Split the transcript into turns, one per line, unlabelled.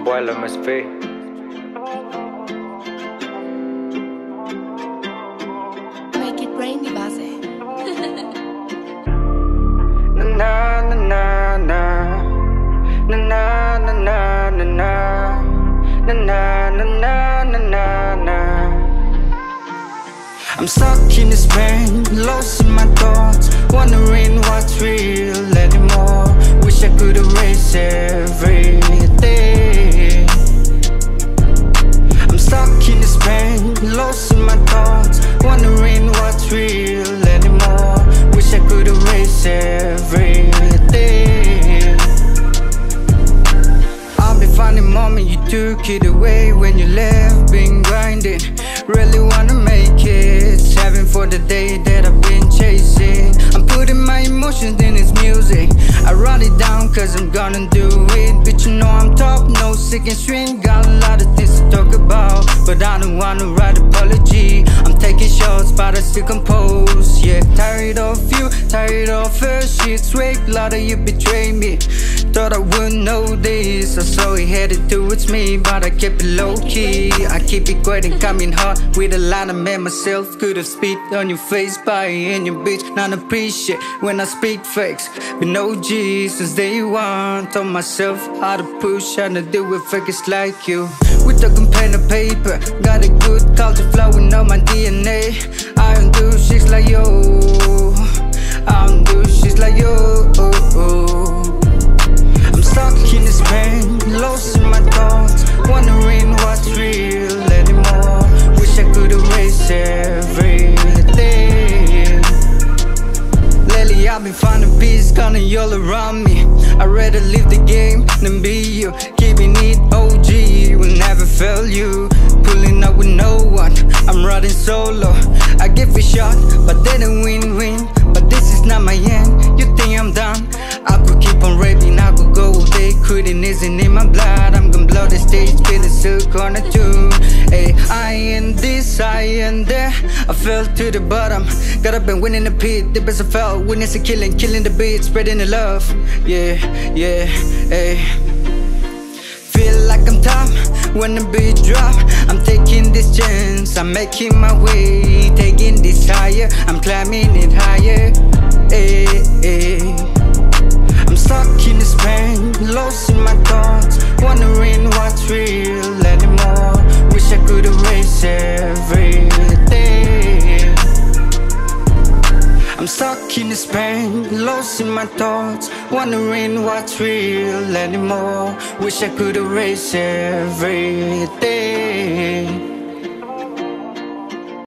boy MSP.
Make it Prod.Divase.
Na na na na na na na na na na na na na na na. I'm stuck in this pain, lost in my thoughts, wondering what's real anymore. Wish I could erase everything. I'm stuck in this pain, lost in my thoughts, wondering what's real anymore. Wish I could erase everything. I'll be finding moment you took it away when you left, been grinding. Really wanna make it, saving for the day that I've been chasing. I'm putting my emotions in this music. I write it down cause I'm gonna do it. Bitch, you know I'm top, no second string. Got a lot of things to talk about, but I don't wanna write apology. I'm taking shots, but I still compose. Yeah, tired of you, tired of her. Shit's wake, lot of you betray me. Thought I wouldn't know this, I saw it headed towards me, but I kept it low-key. I keep it quiet and coming hard with a line I made myself. Could've spit on your face by in your bitch. Not appreciate when I speak fakes. Been OG since day one. Told myself how to push, how to deal with fakers like you. We talking pen and paper, got a good culture flowing on my DNA. I don't do shit like yo, I don't do shit like yo. I'm stuck in this pain, lost in my thoughts, wondering what's real anymore. Wish I could erase everything. Lately I've been finding peace, kinda all around me. I'd rather live the game than be you. Keeping it OG will never fail you. Pulling up with no one, I'm riding solo. I give a shot, but they don't win-win. But this is not my end, you think I'm done? I could keep on raping, I could go all day. Quitting isn't in my blood, I'm gonna blow the stage, feeling sick on a tune. Hey, I ain't this, I ain't there. I fell to the bottom, got up and went in the pit. The best I felt, witness a killing, killing the beat, spreading the love. Yeah, yeah, hey. Feel like I'm top when the beat drop. I'm taking this chance, I'm making my way. Taking this higher, I'm climbing it higher. Hey, hey. I'm stuck in this pain, lost in my thoughts, wondering what's real anymore. Wish I could erase everything. I'm stuck in this pain, lost in my thoughts, wondering what's real anymore. Wish I could erase everything.